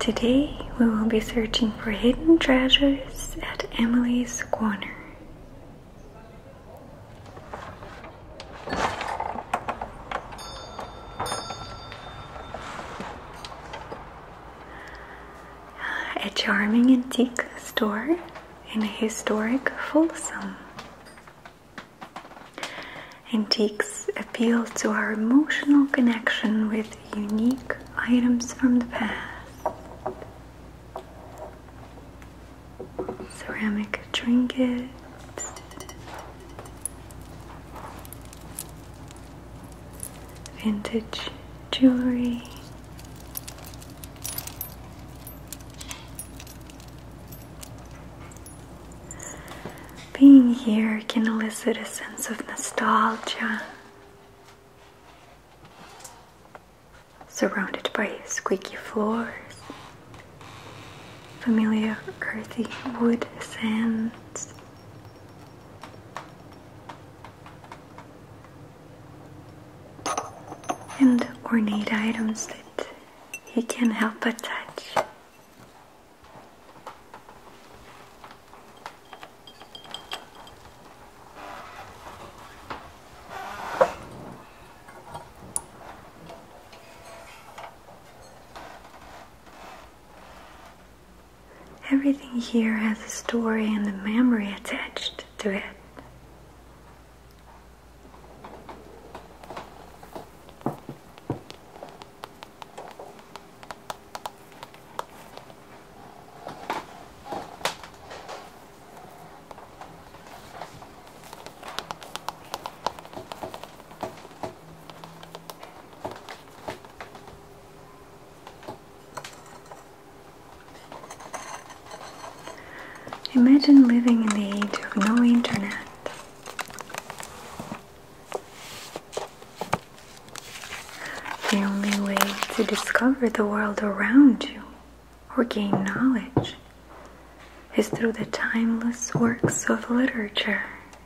Today we will be searching for hidden treasures at Emily's Corner. A charming antique store in a historic Folsom. Antiques appeal to our emotional connection with unique items from the past. Ceramic trinkets, vintage jewelry, being here can elicit a sense of nostalgia. Surrounded by squeaky floors, familiar earthy wood scents, and ornate items that you can't help but touch. Everything here has a story and a memory attached to it. Imagine living in the age of no internet. The only way to discover the world around you or gain knowledge is through the timeless works of literature.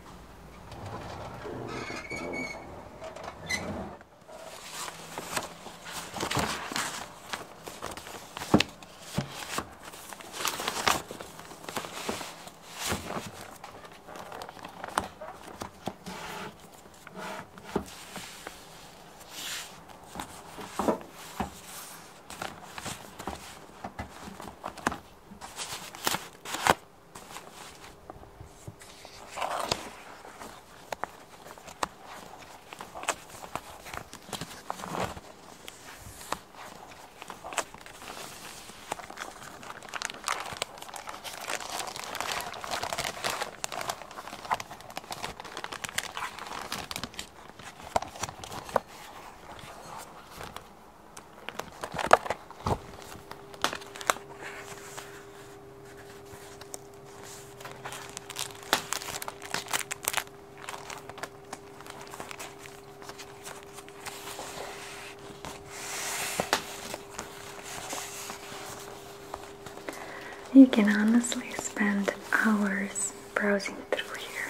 You can honestly spend hours browsing through here.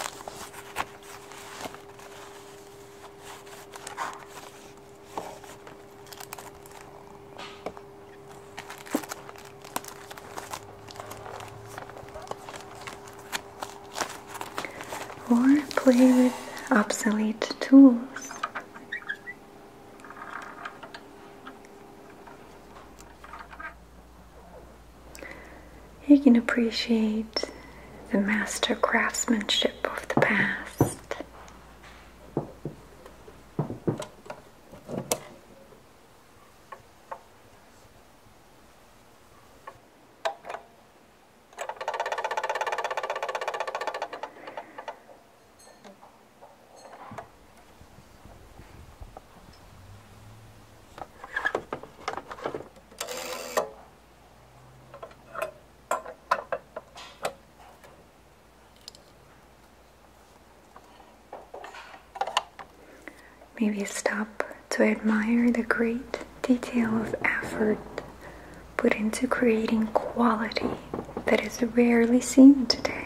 Or play with obsolete tools. You can appreciate the master craftsmanship of the past. Maybe stop to admire the great detail of effort put into creating quality that is rarely seen today.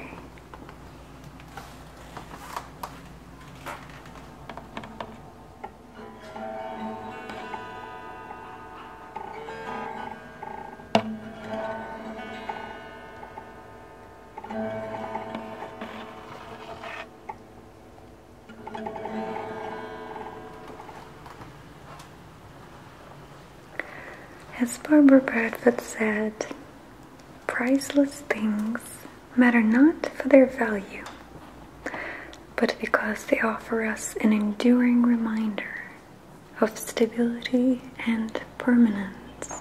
As Barbara Bradford said, priceless things matter not for their value, but because they offer us an enduring reminder of stability and permanence.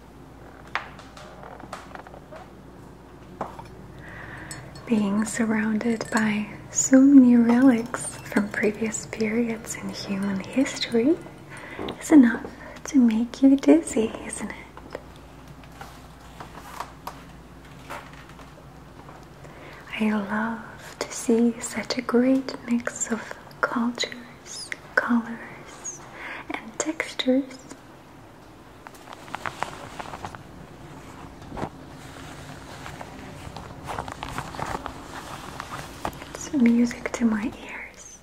Being surrounded by so many relics from previous periods in human history is enough to make you dizzy, isn't it? I love to see such a great mix of cultures, colors, and textures. It's music to my ears.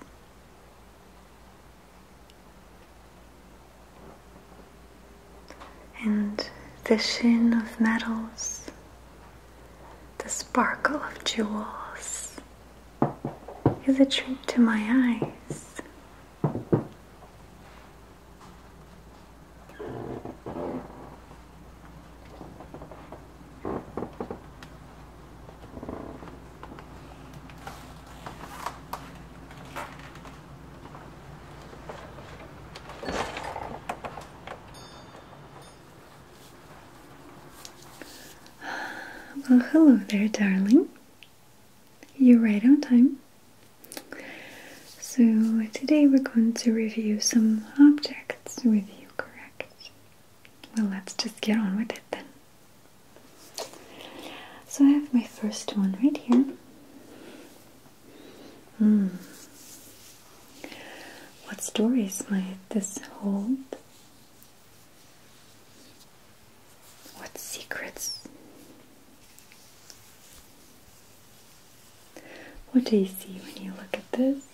And the sheen of metals, the sparkle of jewels, is a treat to my eyes. Well, hello there, darling. You're right on time. So today we're going to review some objects with you, correct? Well, let's just get on with it then. So I have my first one right here. What stories might this hold? What secrets? What do you see when you look at this?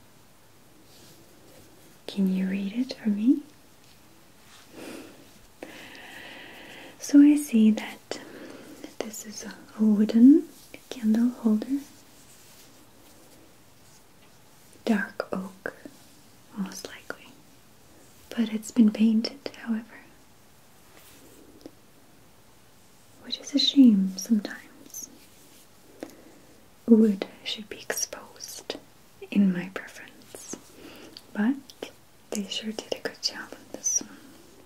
Can you read it for me? So I see that this is a wooden candle holder. Dark oak, most likely. But it's been painted, however. Which is a shame sometimes. Wood should be exposed, in my preference. But they sure did a good job on this one.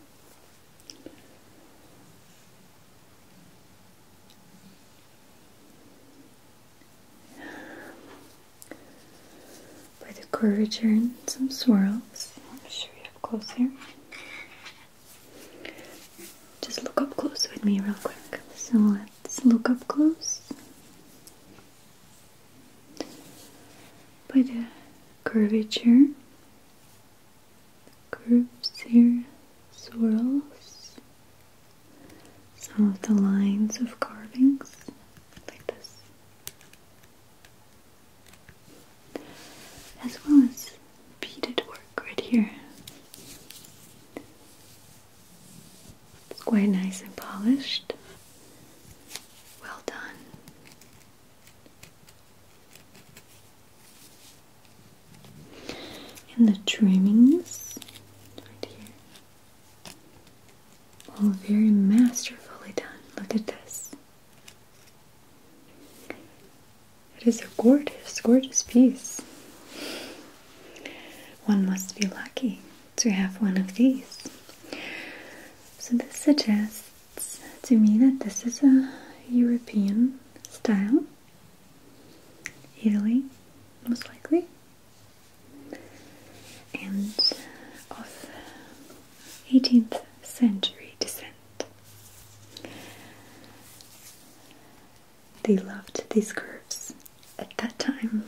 By the curvature and some swirls. I'll show you up close here. Just look up close with me real quick. So let's look up close. By the curvature, curves here, swirls, some of the lines of carvings, like this, as well as beaded work right here. It's quite nice and polished. Well done. And the trimmings right here, all very masterfully done. Look at this. It is a gorgeous, gorgeous piece. One must be lucky to have one of these. So this suggests to me that this is a European style. Italy, most likely. And of 18th century descent. They loved these curves at that time.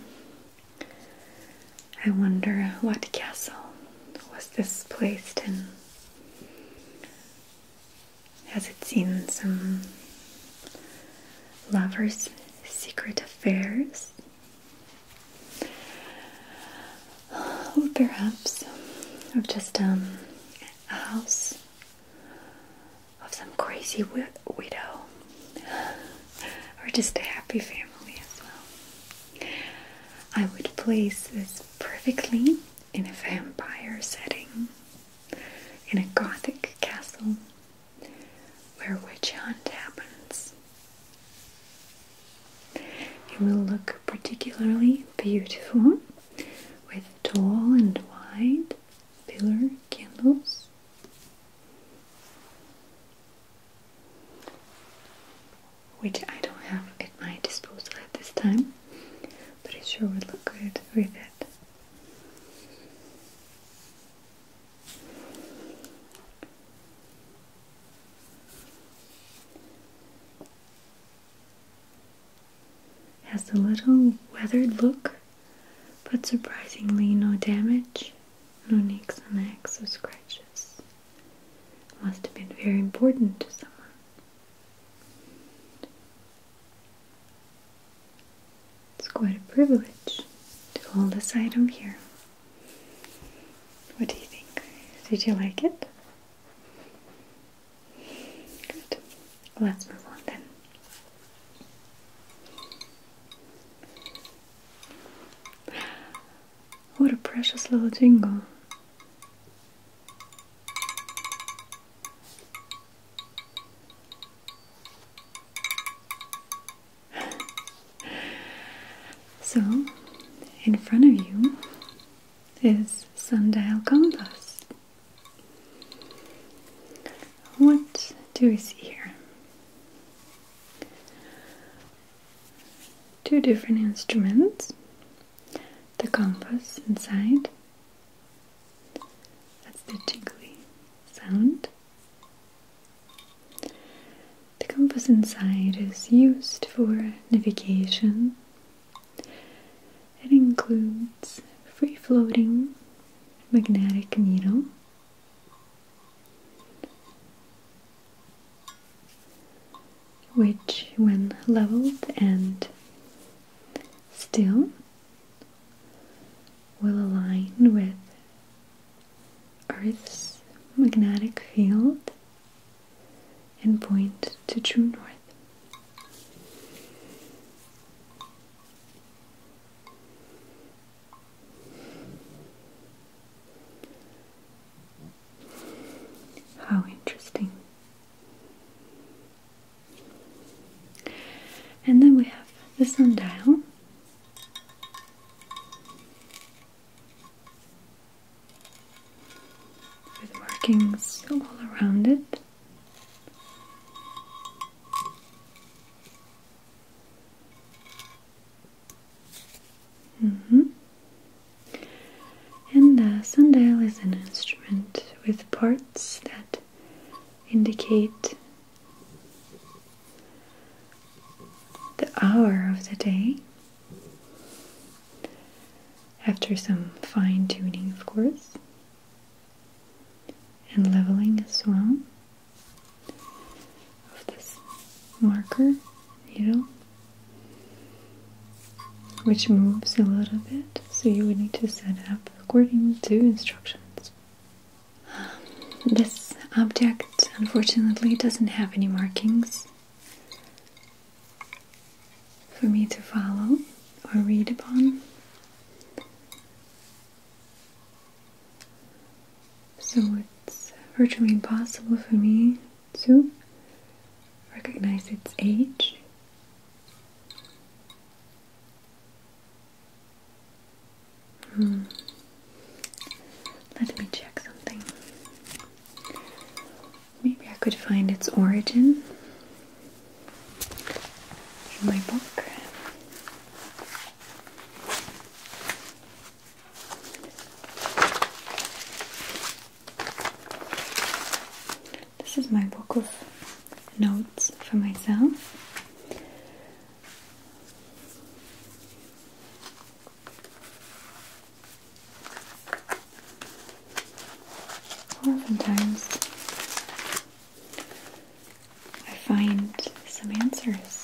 I wonder what castle was this placed in? Has it seen some lovers' secret affairs? Or perhaps of just a house of some crazy widow, or just a happy family as well. I would place this perfectly in a vampire setting, in a gothic castle, particularly beautiful with tall and wide pillar candles. Which I don't have at my disposal at this time, but it sure would look good with it. Has a little weathered look, but surprisingly no damage, no nicks and necks or scratches. Must have been very important to someone. It's quite a privilege to hold this item here. What do you think? Did you like it? Good. Let's move on then. What a precious little jingle. So, in front of you is sundial compass. What do we see here? Two different instruments. The compass inside. That's the jiggly sound. The compass inside is used for navigation. It includes free-floating magnetic needle, which when leveled and still will align with Earth's magnetic field and point to true north. How interesting. And then we have the sundial. With markings all around it. And the sundial is an instrument with parts that indicate the hour of the day, after some fine-tuning, of course, and leveling as well of this marker needle, which moves a little bit, so you would need to set it up according to instructions. This object unfortunately doesn't have any markings for me to follow or read upon, so it's virtually impossible for me to recognize its age. Let me check something. Maybe I could find its origin in my book. This is my book of notes for myself. Oftentimes I find some answers.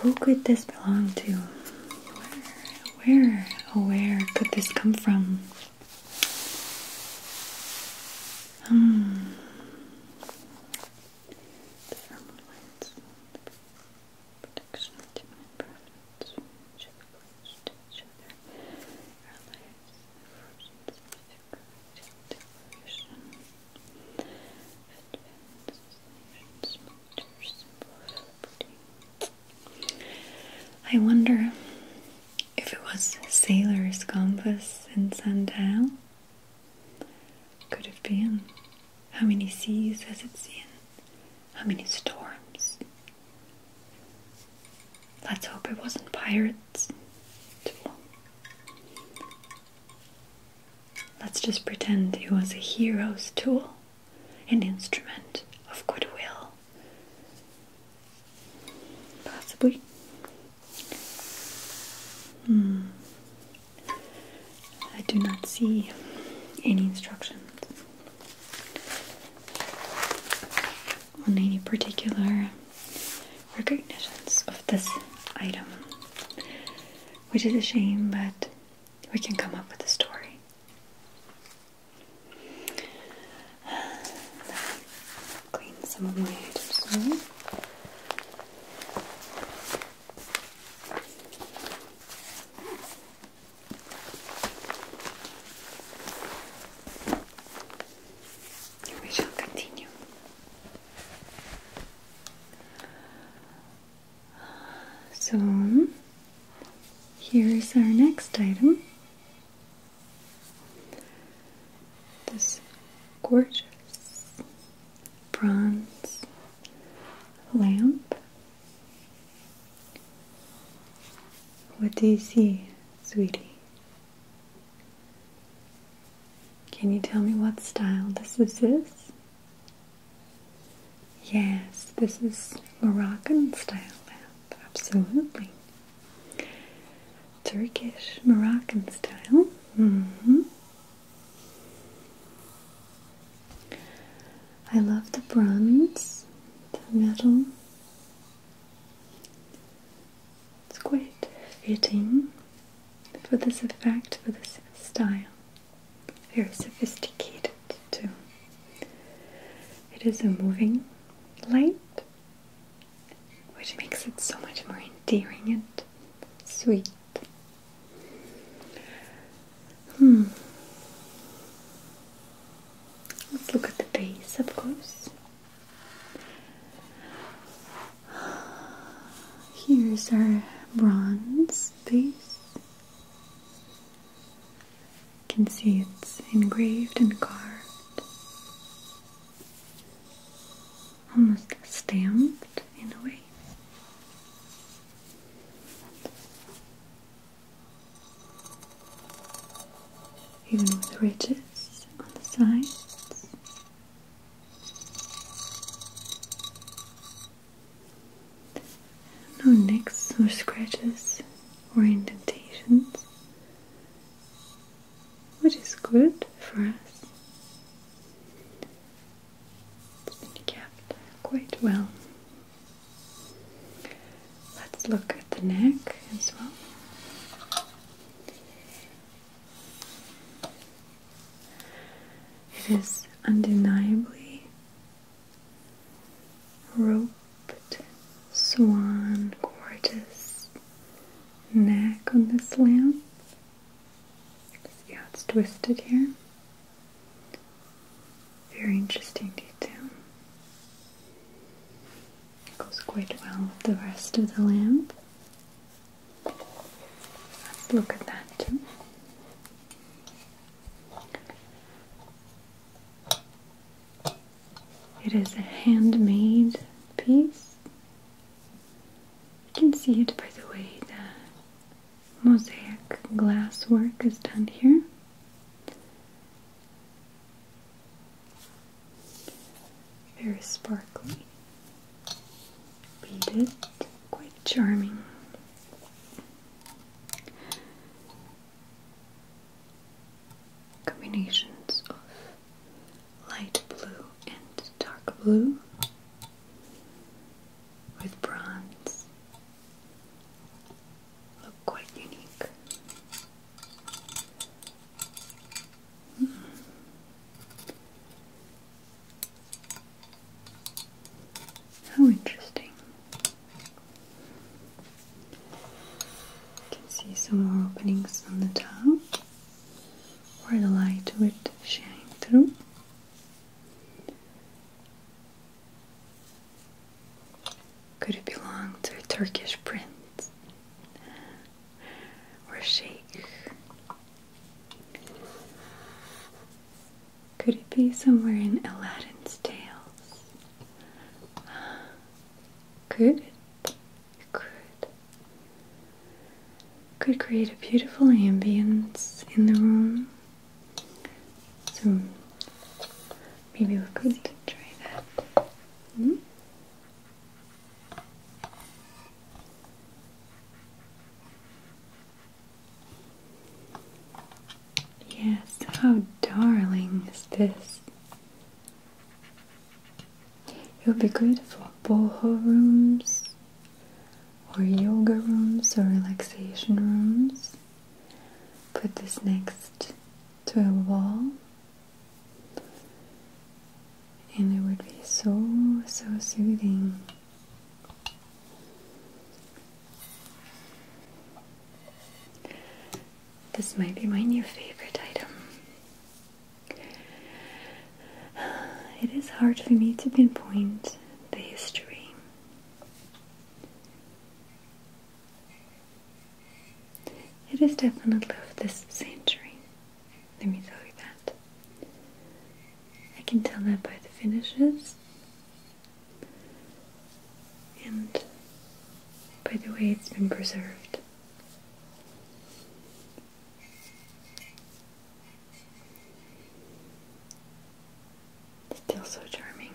Who could this belong to? Where could this come from? The firm lines, protection of human profits, should be pledged to each other, our lives, fortunes, declaration, nations, symbol of liberty. I wonder if it was sailor's compass and sundial. Could have been. How many seas has it seen? How many storms? Let's hope it wasn't pirates. Let's just pretend it was a hero's tool, an instrument of goodwill. Possibly. I do not see any instructions on any particular recognitions of this item, which is a shame, but we can come up with a story. Clean some of my items away. We shall continue. So, here is our next item. This gorgeous bronze lamp. What do you see, sweetie? Can you tell me what style this is? Yes, this is Moroccan style lamp, absolutely. Turkish Moroccan style. I love the bronze, the metal. It's quite fitting for this effect, for this style. Very sophisticated too. It is a moving light, which makes it so much more endearing and sweet. Let's look at the base up close. Here's our bronze base. You can see it's engraved and carved, almost stamped in a way. Even with ridges on the sides. No nicks or scratches or indentations, which is good for us. It's been kept quite well. Let's look at the neck as well. It is undeniably roped swan, gorgeous neck on this lamp. See how it's twisted here? Very interesting detail. It goes quite well with the rest of the lamp. Let's look at that too. It is a handmade piece. You can see it by the way the mosaic glass work is done here. Very sparkly, beaded, quite charming. Combinations of light blue and dark blue with bronze. Could it be somewhere in Aladdin's tales? Could it? It could create a beautiful ambience in the room. So maybe we could try that. Hmm? Yes, how darling is this? It would be good for boho rooms, or yoga rooms, or relaxation rooms. Put this next to a wall, and it would be so soothing. This might be my new favorite item. It is hard for me to pinpoint the history. It is definitely of this century. Let me tell you that. I can tell that by the finishes and by the way it's been preserved. Still so charming.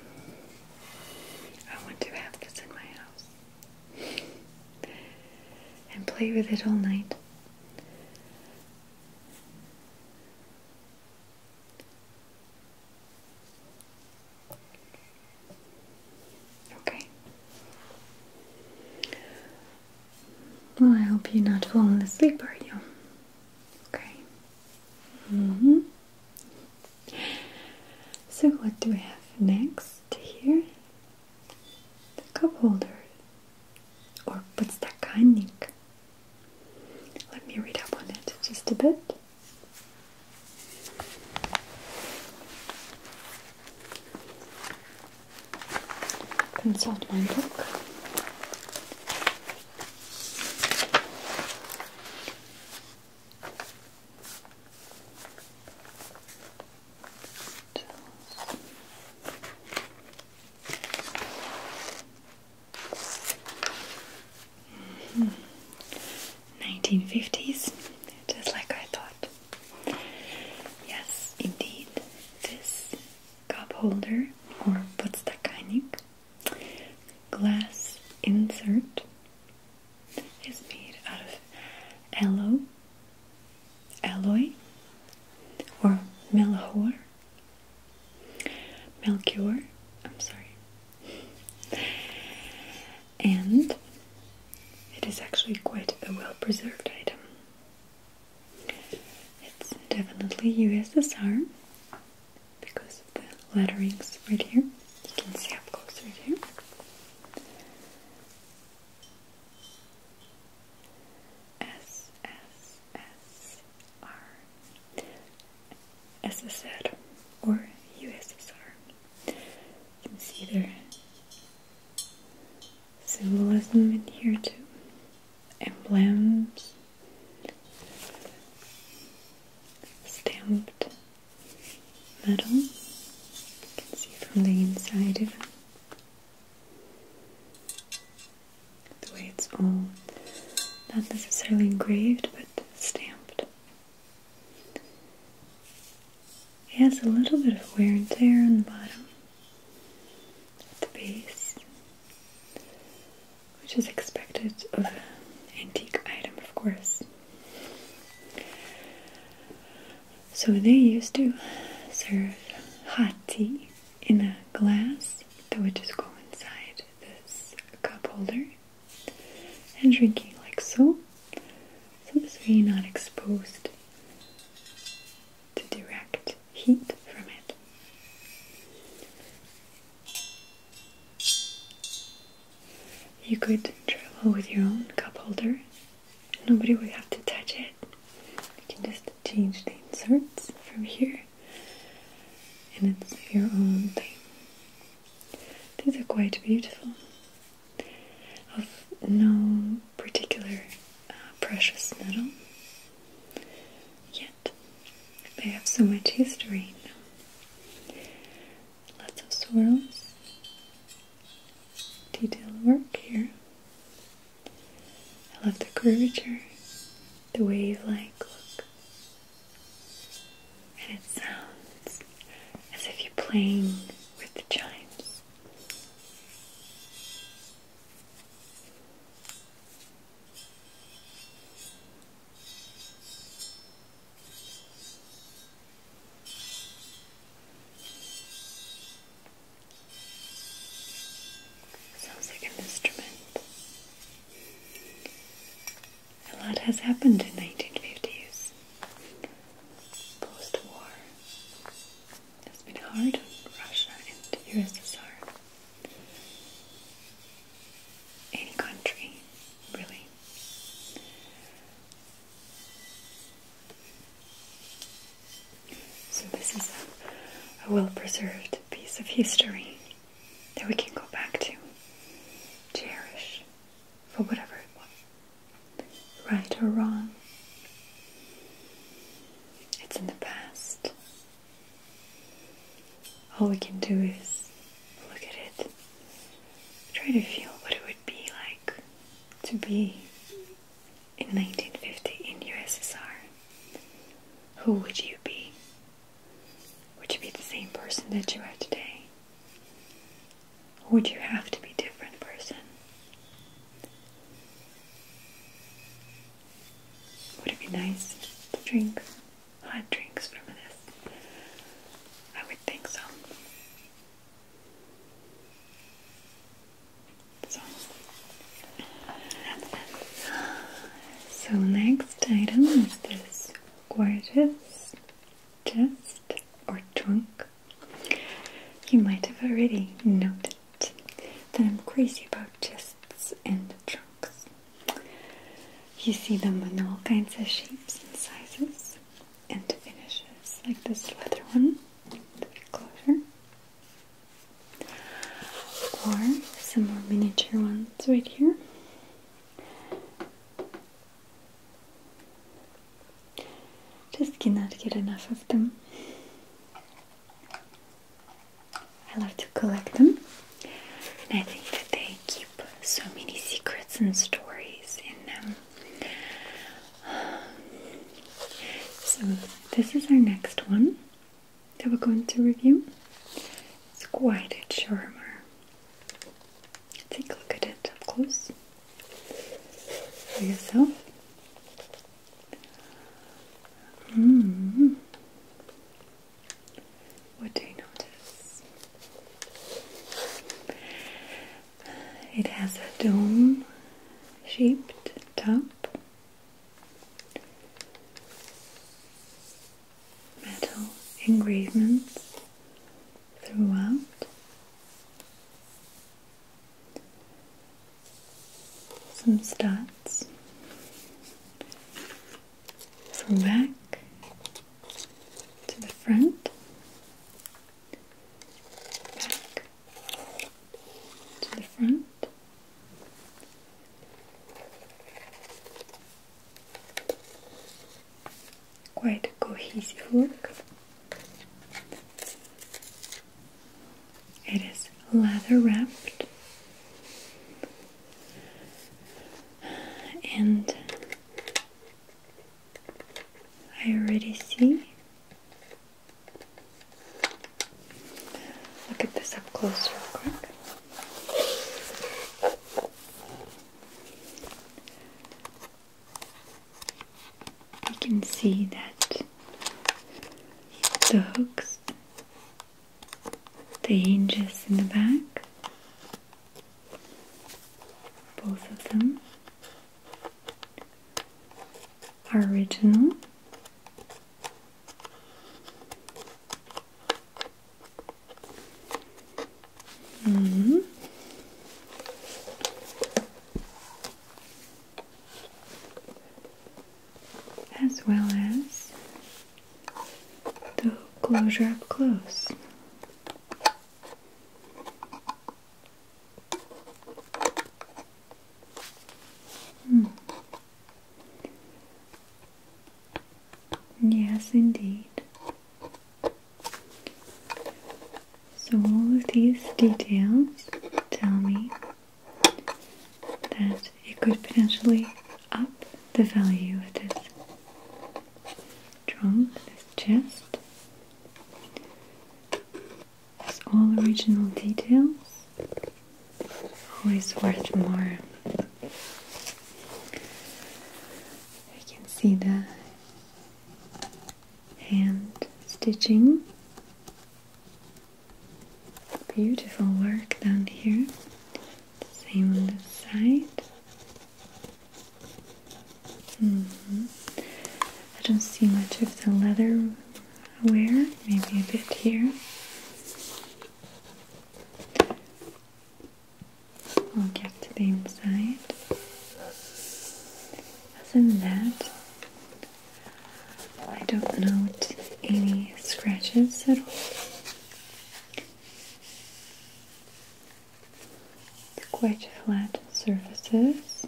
I want to have this in my house and play with it all night. Okay. Well, I hope you're not falling asleep, are you? Okay. So what do we have next here? The cup holder, or подстаканник. Let me read up on it just a bit. Consult my book. Mm-hmm. 1950s, just like I thought. Yes, indeed, this cup holder, or подстаканник, glass insert, is made out of alloy, or melchior, I'm sorry, and it is actually quite a well-preserved item. It's definitely USSR because of the letterings right here. You can see up close right here. SSR or USSR. You can see their symbolism in here too. Emblems, stamped metal. You can see from the inside even the way it's all not necessarily engraved but stamped. It has a little bit of wear and tear on the bottom at the base, which is expected of an antique item, of course. So they used to serve hot tea in a glass that would just go inside this cup holder and drinking like so. So this way you're not exposed to direct heat from it. You could travel with your own cup holder. Nobody would have to touch it. You can just change the inserts from here, and it's your own thing. These are quite beautiful, of no particular precious metal, yet they have so much history in them. swirls, detail work here. I love the curvature, the wave-like look, and it sounds as if you're playing with the chimes. Sounds like an instrument. A lot has happened in 1950s. Post-war. It's been hard on Russia and USSR. Any country, really. So this is a well-preserved piece of history that we can go back to, cherish, for whatever it was, right or wrong. It's in the past. All we can do is look at it, try to feel what it would be like to be in 1950 in USSR. Who would you be? Would you be the same person that you are today? Or would you have to be a different person? Would it be nice to drink hot drinks from this? I would think so. So next item is this gorgeous chest or trunk. You might have already noted that I'm crazy about chests and trunks. You see them in all kinds of shapes and sizes and finishes, like this leather one, the big closure, or some more miniature ones right here. Just cannot get enough of them. I love to collect them, and I think that they keep so many secrets and stories in them. So this is our next one that we're going to review. It's quite a charmer. Take a look at it up close for yourself. What do you notice? It has a dome-shaped top, metal engravements throughout, some studs from back to the front, back to the front, quite a cohesive look. It is leather wrapped, and I already see. Look at this up close real quick. You can see that the hooks, the hinges in the back, both of them are original. As well as the closure up close. Yes, indeed. So all of these details tell me that it could potentially up the value of this trunk, this chest. It's all original details, always worth more. You can see the hand stitching. Beautiful work down here. Same on this side. I don't see much of the leather wear, maybe a bit here. I'll get to the inside. Other than that, I don't note any scratches at all. It's quite flat surfaces.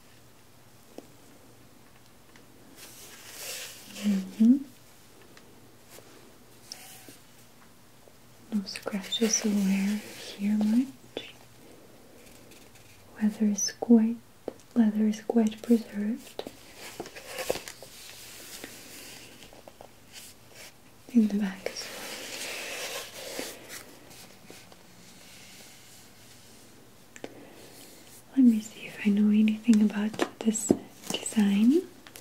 No scratches or wear here much. Leather is quite preserved. In the back as well. Let me see if I know anything about this design.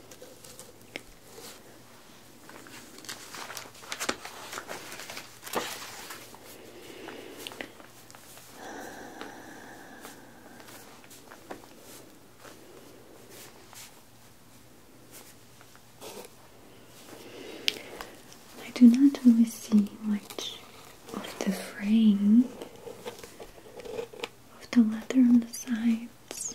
I do not really see much of the frame of the leather on the sides.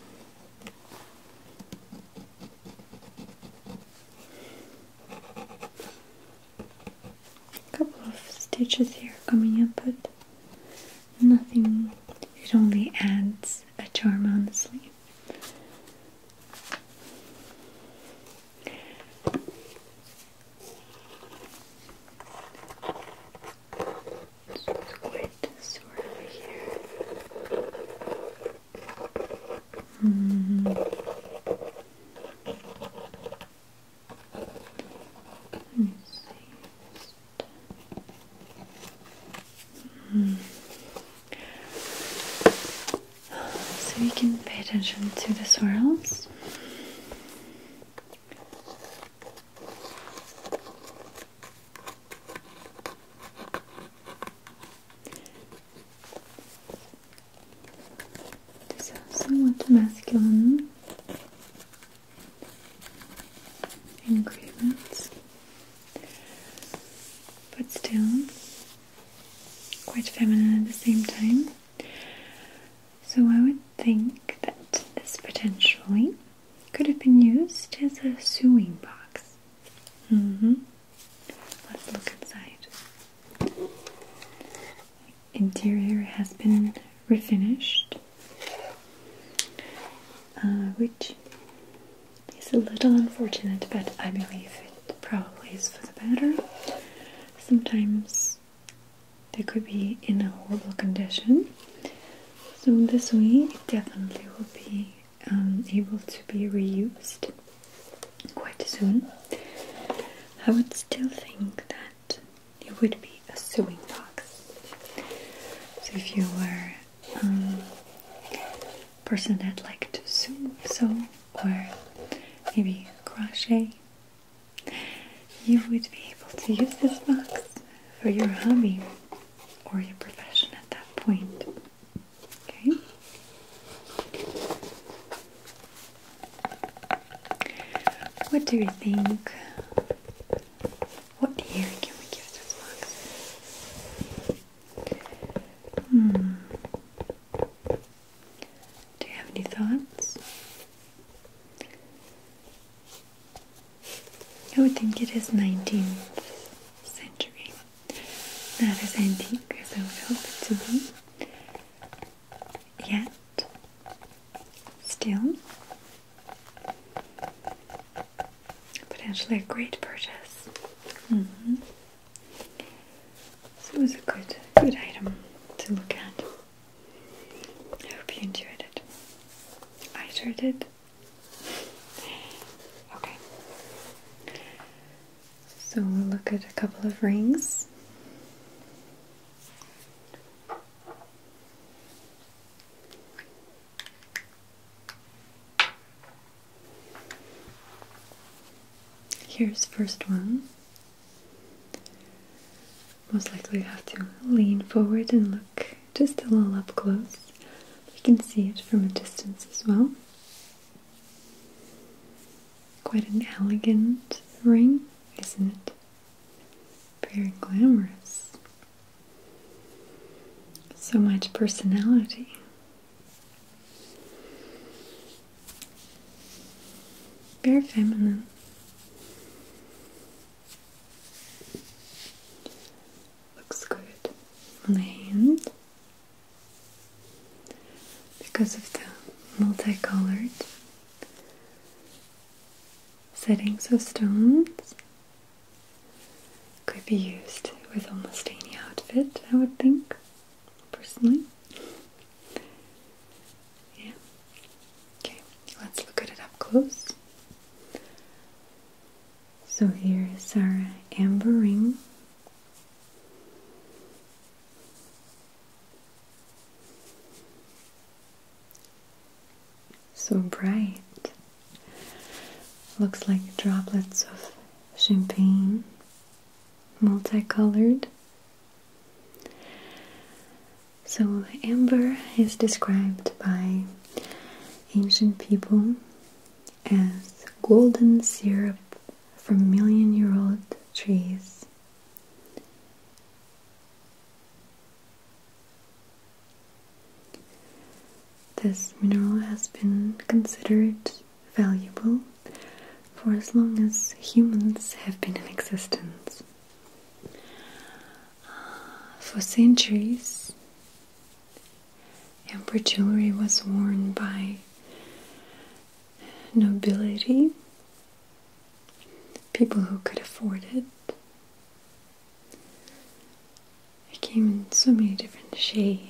A couple of stitches here coming up, but nothing. It only adds a charm, honestly. So you can pay attention to the swirls. These are somewhat masculine engravements, but still quite feminine at the same time. So I would think that this potentially could have been used as a sewing box. Let's look inside. Interior has been refinished, which is a little unfortunate, but I believe it probably is for the better. Sometimes they could be in a horrible condition, so this way it definitely will be able to be reused quite soon. I would still think that it would be a sewing box. So if you were a person that liked to sew or maybe crochet, you would be able to use this box for your hobby or your profession at that point. Okay? What do you think? What year can we give this box? Do you have any thoughts? I would think it is 19th century. Not as antique as I would hope it to be. Yet, still, potentially a great purchase. So it was a good item to look at. started? Okay. So we'll look at a couple of rings. Here's the first one. Most likely you have to lean forward and look just a little up close. You can see it from a distance as well. Quite an elegant ring, isn't it? Very glamorous. So much personality. Very feminine. Looks good on the hand because of the multicolored settings of stones. Could be used with almost any outfit, I would think, personally. Yeah. Okay, let's look at it up close. So here is our amber ring. So bright. Looks like droplets of champagne, multicolored. So amber is described by ancient people as golden syrup from million-year-old trees. This mineral has been considered valuable for as long as humans have been in existence. For centuries, amber jewelry was worn by nobility, people who could afford it. It came in so many different shades.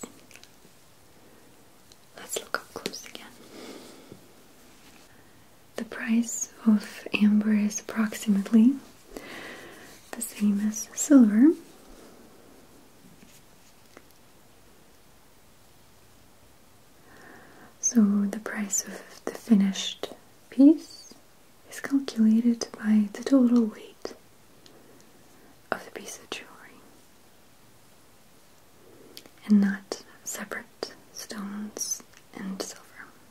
Let's look up close again. The price of amber is approximately the same as silver. So the price of the finished piece is calculated by the total weight of the piece of jewelry and not separate stones and silver.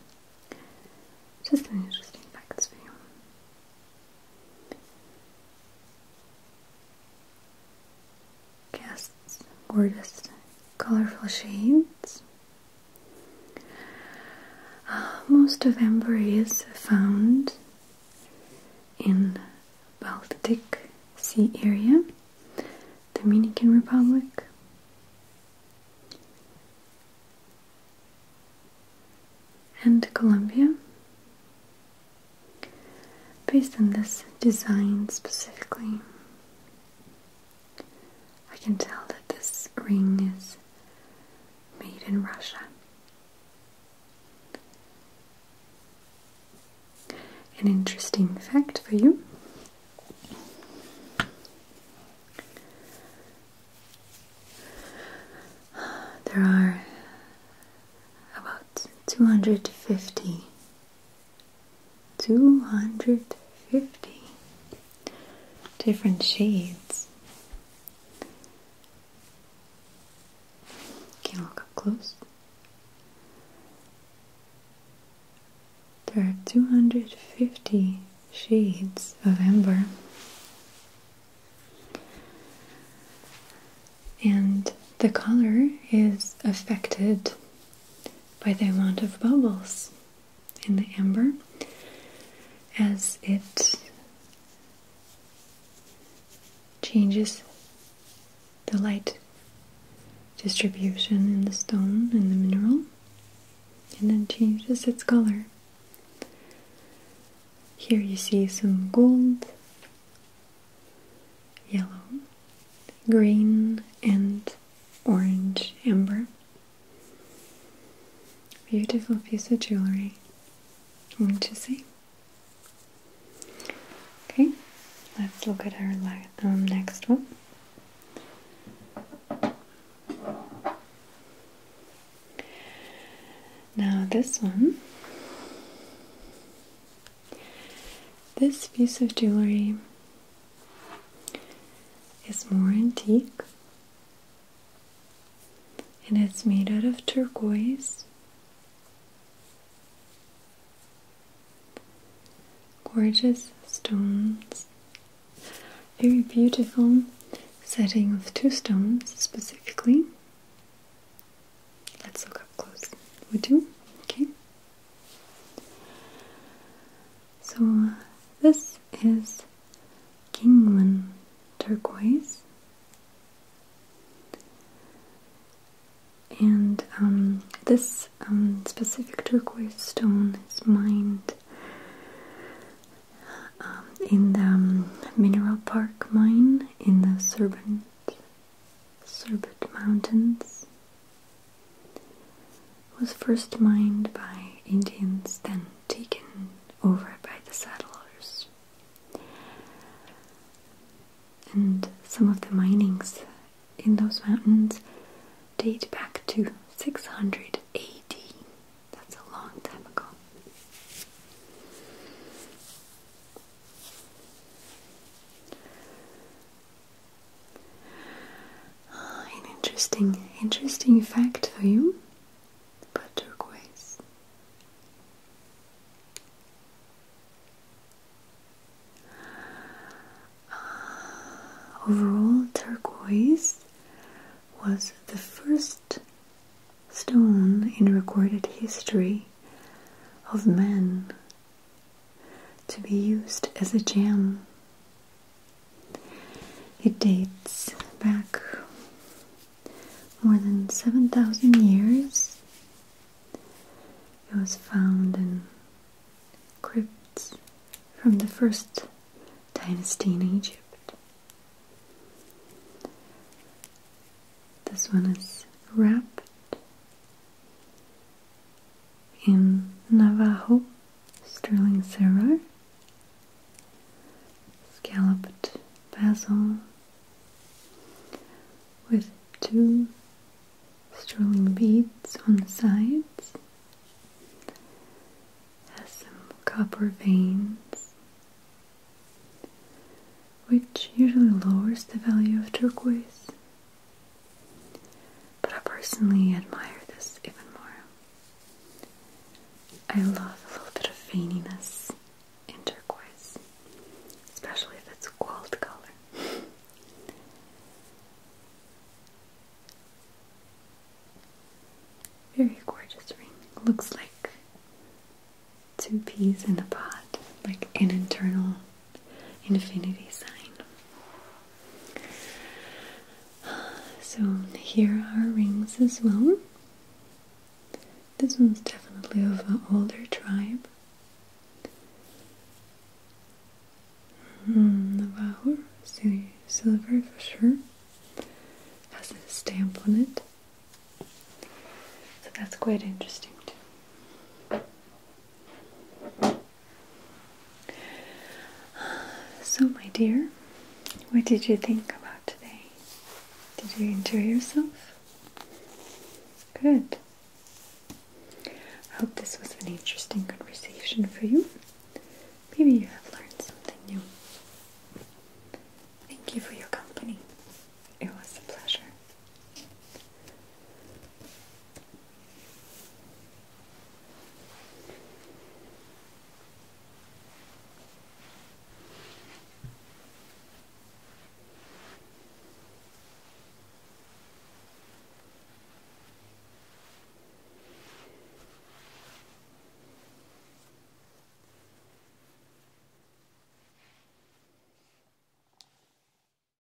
Just an interesting fact for you. Casts gorgeous, colorful shades. Most of amber is found in Baltic Sea area, Dominican Republic, and Colombia. Based on this design specifically, I can tell that this ring is made in Russia. An interesting fact for you. There are about 250 different shades. Can you look up close? There are 250 shades of amber, and the color is affected by the amount of bubbles in the amber as it changes the light distribution in the stone and the mineral, and then changes its color. Here you see some gold, yellow, green, and orange amber. Beautiful piece of jewelry. Wouldn't you say? Okay, let's look at our next one. Now this one, this piece of jewelry is more antique, and it's made out of turquoise. Gorgeous stones, very beautiful setting of two stones specifically. Let's look up close, would you? Okay. So this is Kingman turquoise, and this specific turquoise stone is mined in the Mineral Park mine in the Surbet Mountains. It was first mined by Indians, then taken over by the settlers. And some of the minings in those mountains date back to 600 AD. That's a long time ago. An interesting fact for you about turquoise. Overall, turquoise was the first stone in recorded history of men to be used as a gem. It dates back more than 7,000 years. It was found in crypts from the first dynasty in Egypt. This one is wrapped in Navajo sterling silver, scalloped bezel with two sterling beads on the sides, has some copper veins, which usually lowers the value of turquoise, but I personally admire this even more. I love a little bit of veininess in turquoise, especially if it's gold color. Very gorgeous ring. Looks like two peas in a pod, like an internal infinity sign. So here are rings as well. This one's definitely of an older tribe. Navajo, silver for sure. Has a stamp on it. So that's quite interesting too. So my dear, what did you think about today? Did you enjoy yourself? Good. I hope this was an interesting conversation for you.